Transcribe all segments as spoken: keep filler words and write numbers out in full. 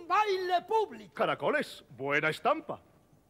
un baile público. Caracoles, buena estampa.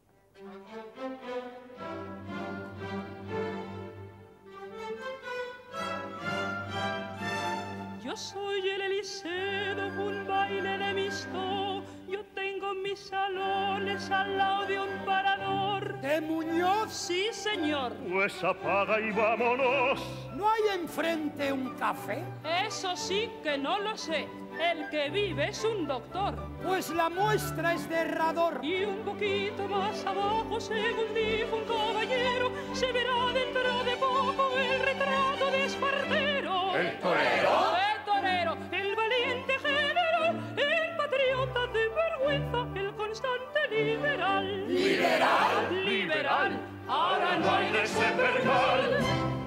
Yo soy el Eliseo, un baile de misto. Yo tengo mis salones al lado de un parador. ¿De Muñoz? Sí, señor. Pues apaga y vámonos. ¿No hay enfrente un café? Eso sí que no lo sé. El que vive es un doctor. Pues la muestra es de Herrador. Y un poquito más abajo, según dijo un caballero, se verá dentro de poco el retrato de Espartero. ¿El torero? El torero, el valiente general, el patriota de vergüenza, el constante liberal. ¿Liberal? Liberal, ahora no hay de ese percal.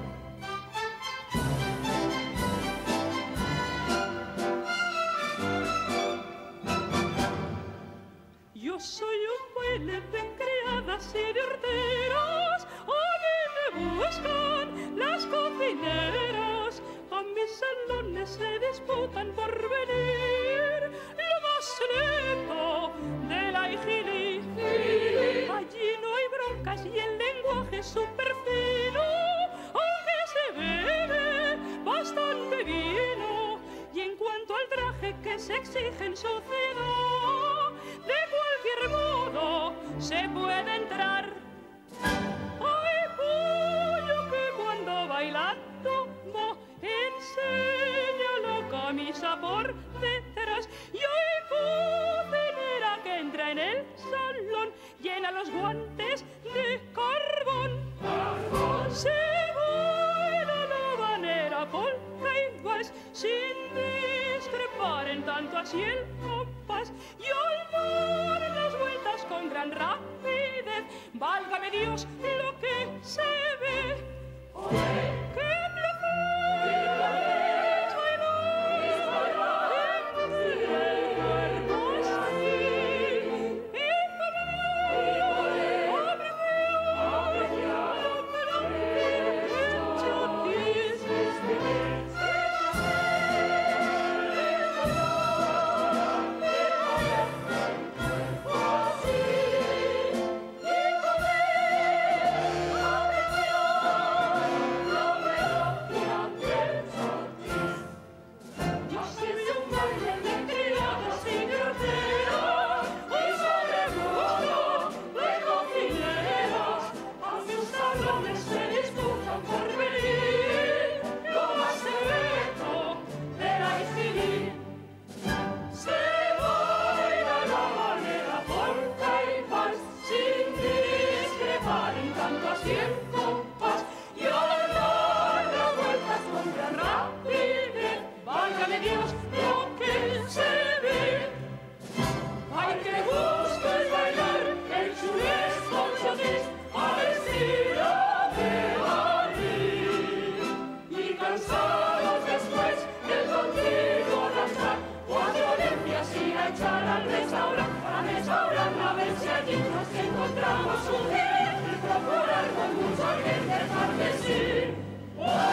Yo soy un baile de criadas y de horteras, a mí me buscan las cocineras, a mis salones se disputan por venir, lo más neto de la higili. Allí no hay broncas y el lenguaje es súper fino, aunque se bebe bastante vino, y en cuanto al traje que se exige en sociedad, de cualquier modo se puede entrar. Hay pollo que cuando bailando va, enseña la camisa por detrás. Y hay cocinera que entra en el salón, llena los guantes de carbón. ¡Carbón! Se baila la habanera, polka y vals, sin discrepar en tanto así el compás. Y al dar las vueltas con gran rapidez, válgame Dios lo que se ve. ¡Qué placer! Encontramos un bien y procurar con mucho bien dejar de sí.